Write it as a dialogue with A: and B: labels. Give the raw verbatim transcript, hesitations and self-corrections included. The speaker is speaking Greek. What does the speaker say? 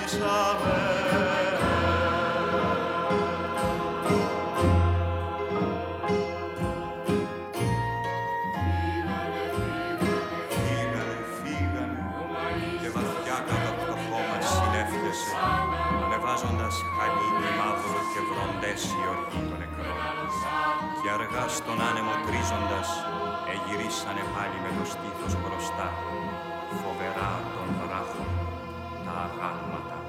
A: παραδείσαμε. Φύγανε, φύγανε και βαθιά κάτω από το χώμα συνέφθασε, ανεβάζοντας χαλίνι μαύρο και βροντές η οργή των νεκρών. Και αργά στον άνεμο τρίζοντας, εγυρίσανε πάλι με το στήθος μπροστά, φοβερά των βράχων, τα αγάλματα.